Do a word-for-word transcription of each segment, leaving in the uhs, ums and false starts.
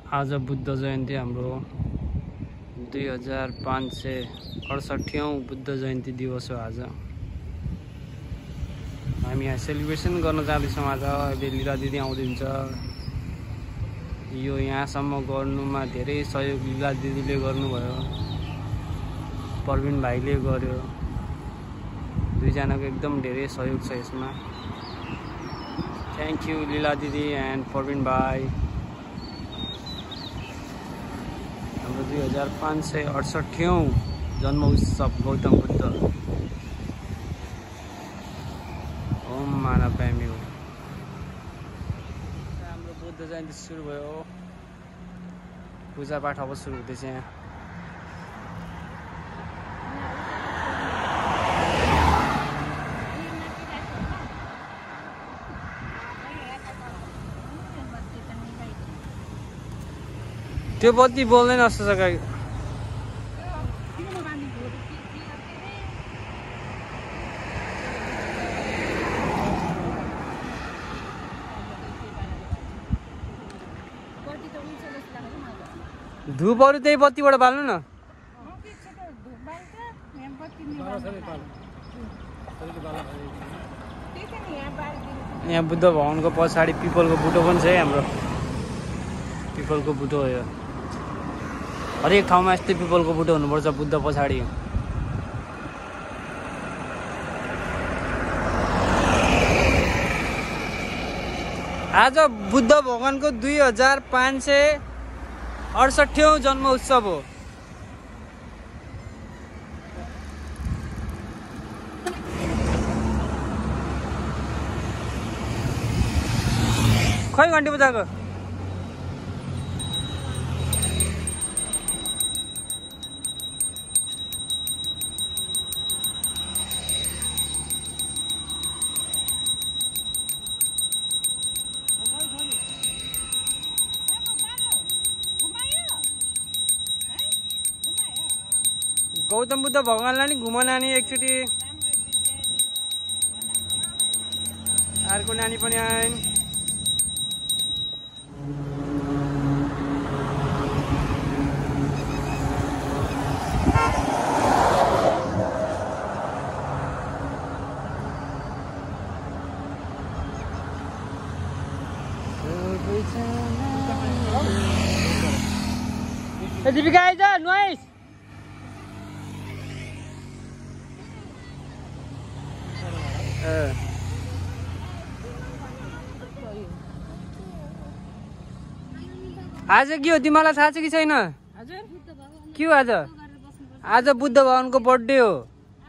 आज बुद्ध जयन्ती हाम्रो दुई हजार पाँच सय अडसट्ठीऔं बुद्ध जयन्ती दिवस हो। आज हामी यहाँ सेलिब्रेसन गर्न जाँदैछौँ। आज अहिले लीला दिदी आउँदैछ। यो यहाँसम्म गर्नुमा धेरै सहयोग लीला दिदीले गर्नुभयो, प्रवीण भाइले गर्यो। दुईजनाको एकदम धेरै सहयोग छ यसमा। थ्याङ्क यू लीला दिदी एन्ड प्रवीण भाइ। हाम्रो दुई हजार पाँच सय अडसट्ठीऔं जन्म उत्सव गौतम बुद्ध। ओम मानव प्रेमी हो। हाम्रो बुद्ध जयन्ती सुरु भयो। पूजापाठ अब सुरु हुँदैछ। यहाँ त्यो बत्ती बोल्दैन जस्तो छ। गाई धुपहरू त्यही बत्तीबाट बाल्नु न। यहाँ बुद्ध भवनको पछाडि पिपलको बुटो पनि छ है। हाम्रो पिपलको बुटो हो यो। हरेक ठाउँमा यस्तै पिपलको बुटो हुनुपर्छ बुद्ध पछाडि। आज बुद्ध भगवानको दुई हजार पाँच सय अडसट्ठीऔं जन्म उत्सव हो। खै घन्टी बजाएको? गौतम बुद्ध भगवानलाई नि घुमाउन नानी एकचोटि। अर्को नानी पनि आइन्। दीपिका आइज नोइस। आज के हो तिमीलाई थाहा छ कि छैन? के हो आज? आज बुद्ध भगवानको बर्थडे हो।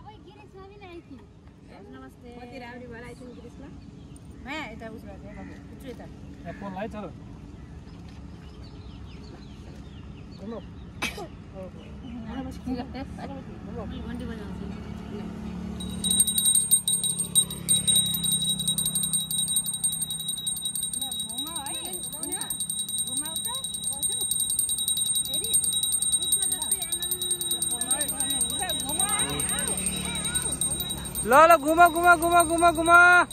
ल ल घुमा घुमा घुमा घुमा घुमा।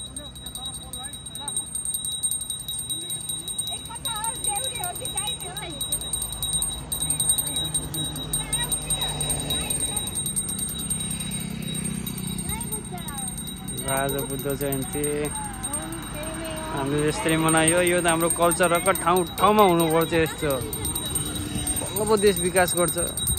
आज बुद्ध जयन्ती हामीले यस्तै मनायो। यो त हाम्रो कल्चर र ठाउँ ठाउँमा हुनुपर्छ। यस्तो बल्ल पो देश विकास गर्छ।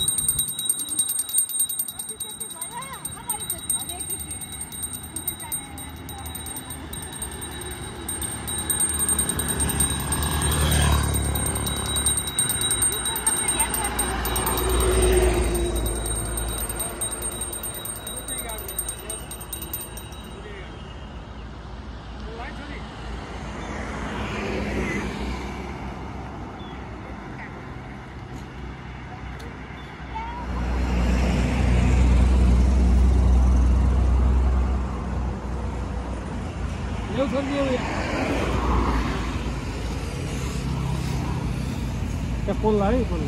क्या पोल है पोल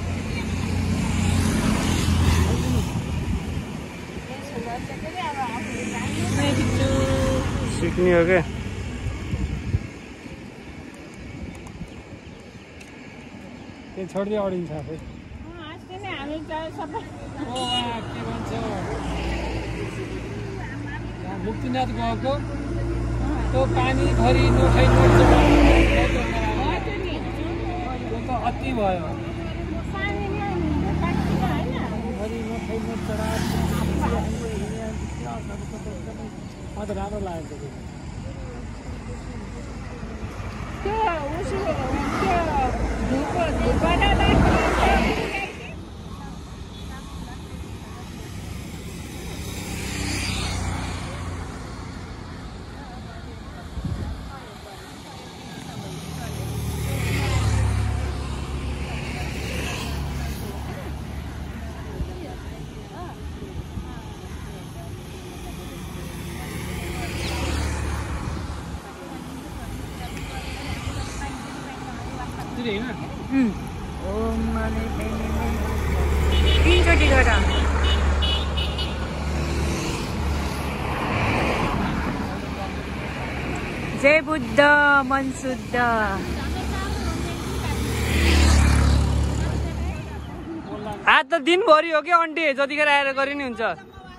सीखनी हो क्या? त्यो छोड्दै अडिन्छ आफै ओ के भन्छ मुक्तिनाथ गएको त्यो पानीभरि नोठाइ नोट त्यो त अति भयो म त राम्रो लागेको तीनचोटि गएर जय बुद्ध मन शुद्ध आज त दिनभरि हो कि आन्टी जतिखेर आएर गरे नि हुन्छ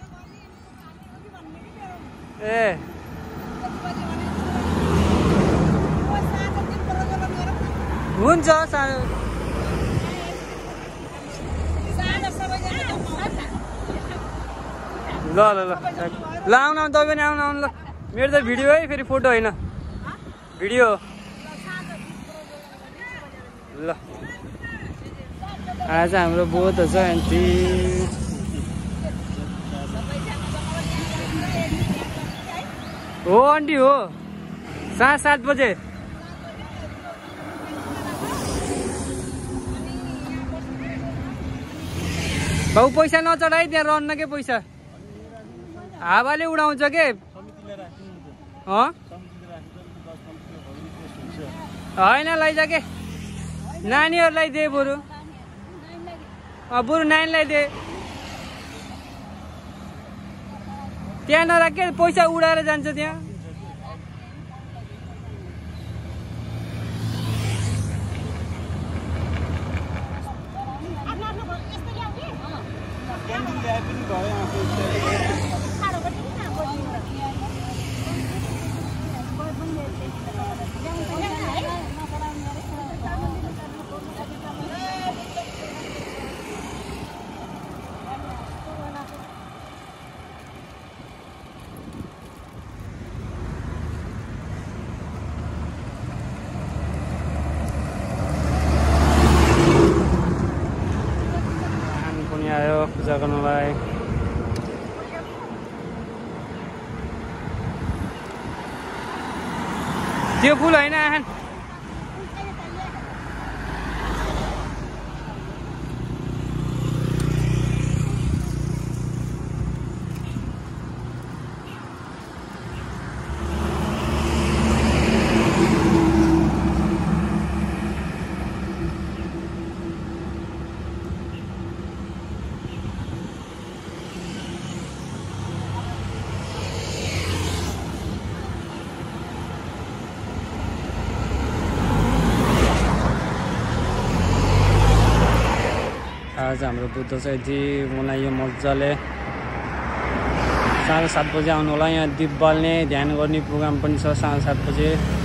ए हुन्छ सानो ल ल ल ल आउनु आउनु तपाईँ पनि आउनु आउनु ल मेरो त भिडियो है फेरि फोटो होइन भिडियो ल आज हाम्रो बुद्ध जयन्ती हो आन्टी हो साँझ सात बजे बाउ पैसा नचढाइ त्यहाँ रहन्न के पैसा हावाले उडाउँछ के होइन लैजा के नानीहरूलाई दे बरु बरु नानीलाई दे त्यहाँ नराख के पैसा उडाएर जान्छ त्यहाँ पूजा गर्नलाई त्यो फुल होइन आहान आज हाम्रो बुद्ध जयन्ती मनाइयो मजाले साढे सात बजे आउनु होला यहाँ दीप बाल्ने ध्यान गर्ने प्रोग्राम पनि छ साढे सात बजे